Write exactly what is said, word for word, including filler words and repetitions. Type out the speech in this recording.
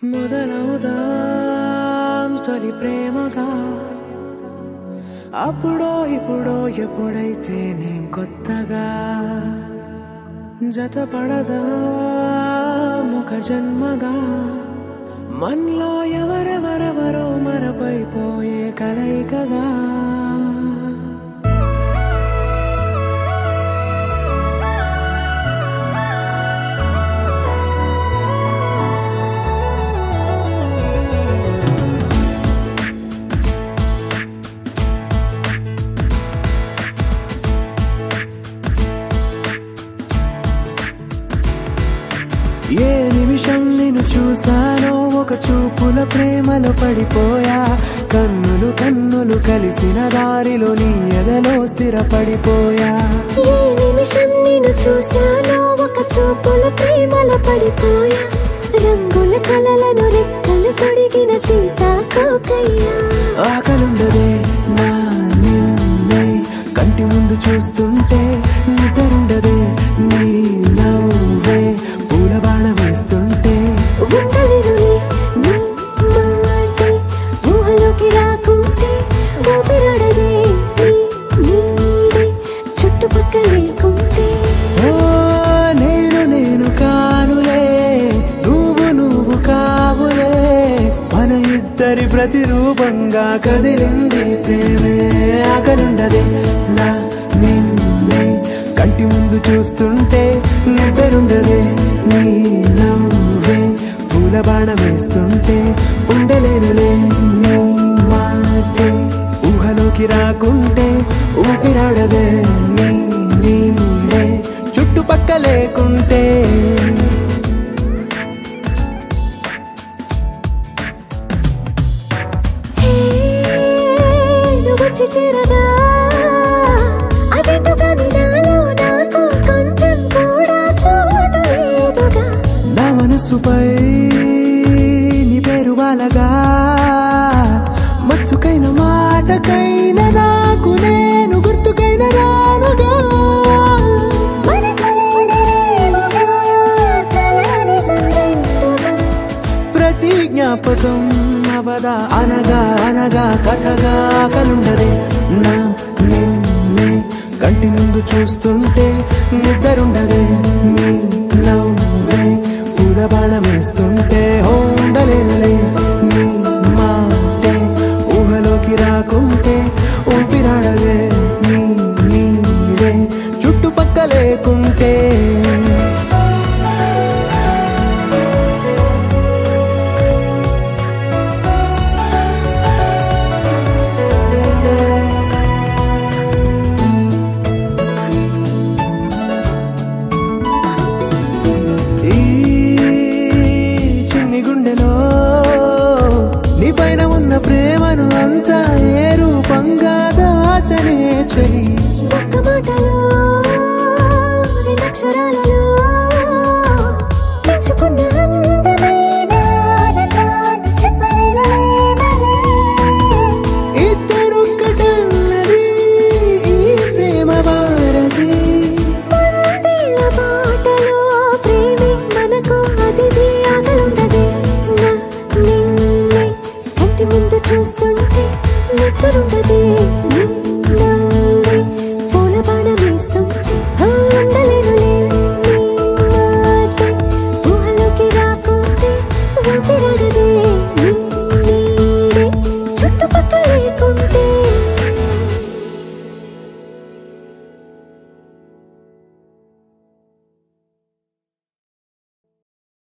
మొదలవుదాం తొలి ప్రేమగా అప్పుడో ఇప్పుడో ఎప్పుడైతే నేను కొత్తగా జతపడదా ఒక జన్మగా మనలో ఎవరెవరెవరో మరపైపోయే కలయికగా ఏ నిమిషం నిన్ను చూసానో ఒక చూపుల ప్రేమలో పడిపోయా కన్నులు కన్నులు కలిసిన దారిలో నీ ఎదలో స్థిరపడిపోయా ఏ నిమిషం నిన్ను చూసానో ఒక చూపుల ప్రేమలో పడిపోయా రంగుల కలలను రెక్కలు తొడిగిన సీతాకోకయ్యా ఆకలుండదే నా నిన్నే కంటి ముందు చూస్తుంటే నిద్రుండదే నీ నవ్వే పూల బాణ వేస్తుంటే ఉండలేనులే నీ మాటే ఊహలోకి రాకుంటే ఊపిరాడదే నీ నీడే చుట్టుపక్కల లేకుంటే ఓ నేను నేను కానులే నువ్వు నువ్వు కావులే మన ఇద్దరి ప్రతిరూపంగా కదిలింది ప్రేమే ఆకలుండదే నా నిన్నే కంటి ముందు చూస్తుంటే నిద్రుండదే నీ నవ్వే పూల బాణ వేస్తుంటే ఉండలేనులే నీ మాటే ఊహలోకి రాకుంటే ఊపిరాడదే నీ నీడే చుట్టుపక్క లేకుంటే వచ్చి చేరగా అదేంటో కానీ నాలో నాకు కొంచెం కూడా చోటు లేదుగా నా మనసుపై నీ పేరు వాలగా మచ్చుకైన మాటకైన నాకు నేను గుర్తుకైన రానుగా ప్రతి జ్ఞాపకం అవదా అనగా అనగా కథగా కలుండదే నా నిన్నే కంటి ముందు చూస్తుంటే నిద్రుండదే నీ నవ్వే పూల బాణం వేస్తుంటే ఉండలేనులే నీ మాటే ఊహలోకి రాకుంటే ఊపిరాడదే నీ నీడే చుట్టుపక్క లేకుంటే ప్రేమను అంతా ఏ రూపంగా దాచనే చలి ఒక్క మాటలో రెండక్షరాలలో పెంచుకున్న అందమైన ఆనందాన్ని చెప్పలేనులే మరి. ఇద్దరొక్కటన్నది ఈ ప్రేమ భారతి పందిళ్ళ బాటలో ప్రేమే మనకు అతిథి ఆగలుండదే నా నిన్నే కంటి ముందు చూస్తుంటే నిద్రుండదే నీ నవ్వే పూల బాణ వేస్తుంటే ఉండలేనులే నీ మాటే ఊహలోకి రాకుంటే ఊపిరాడదే